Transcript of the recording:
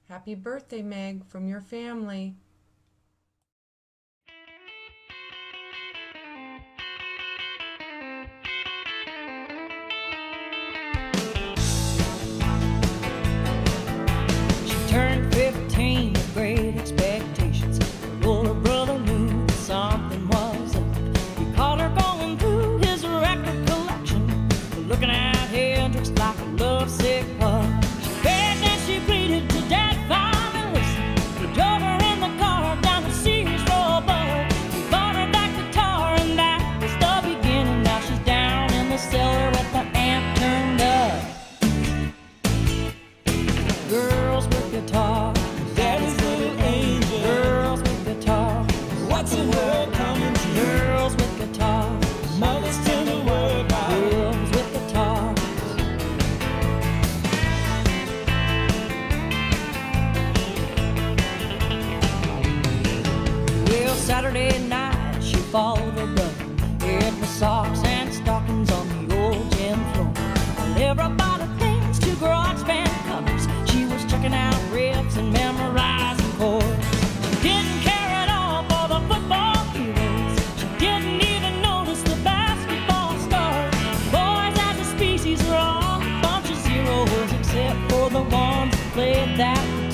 Happy birthday, Meg, from your family. She turned 15 with great expectations. Her older brother knew that something was up. He caught her going through his record collection, looking at Hendrix like a lovesick pup. She begged and she pleaded till Dad finally listened. He drove her in the car down to Sears Roebuck. He bought her that guitar and that was the beginning. Now she's down in the cellar with the amp turned up. Girls with guitars, Daddy's little angel. girls with guitars, What's the world coming to? girls with guitars, Mothers tend to work out. girls with guitars. Well, Saturday night she followed her brother, hid my socks and stockings on the old gym floor. Well, everybody thinks to garage band covers. She was checking out riffs and memorizing chords. She didn't care at all for the football heroes. She didn't even notice the basketball stars. Boys as a species were all a bunch of zeros, except for the ones who played that